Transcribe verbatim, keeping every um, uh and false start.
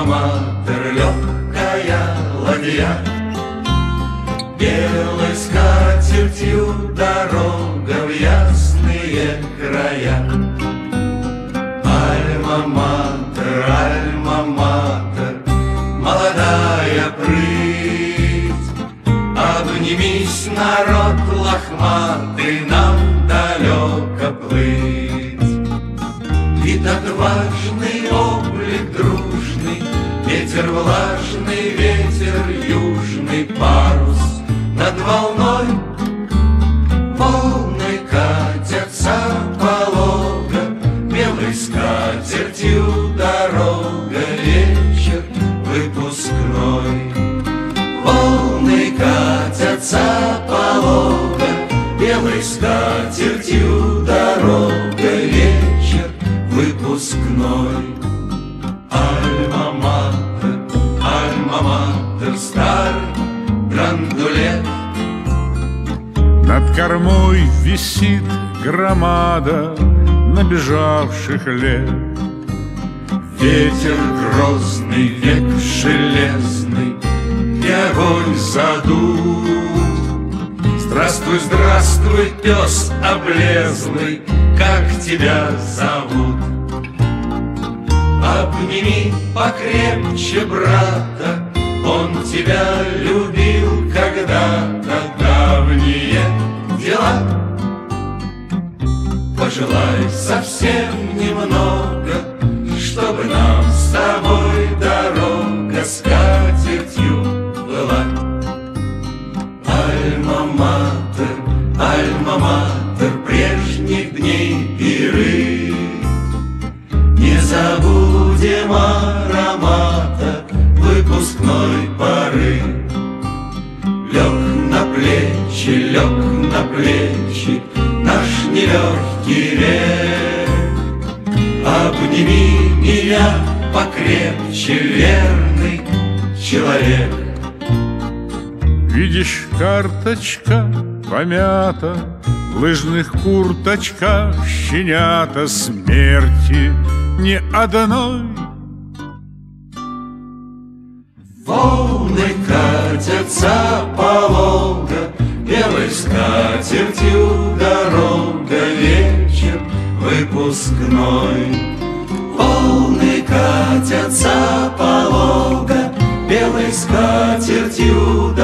Альма-матер, легкая ладья, белой скатертью дорога в ясные края. Альма-матер, альма-матер, молодая прыть, обнимись, народ лохматый, нам далеко плыть. Вид отважный, облик дружный, ветер влажный, ветер южный, парус над волной. Волны катятся полого, белой скатертью дорога, вечер выпускной. Волны катятся полого, белой скатертью дорога, вечер выпускной. Альма-матер, альма-матер, старый драндулет. Над кормой висит громада набежавших лет. Ветер грозный, век железный, и огонь задут. Здравствуй, здравствуй, пес облезлый, как тебя зовут? Обними покрепче брата, он тебя любил когда-то, давние дела. Пожелай совсем немного, чтобы нам с тобой дорога скатертью была. Альма-матер, альма-матер, прежних дней пиры, не забудем аромата выпускной поры. Лег на плечи, лег на плечи наш нелегкий век. Обними меня покрепче, верный человек. Видишь, карточка помята, в лыжных курточках щенята, смерти ни одной. Волны катятся полого, белой скатертью дорога, вечер выпускной. Волны катятся полого, белой скатертью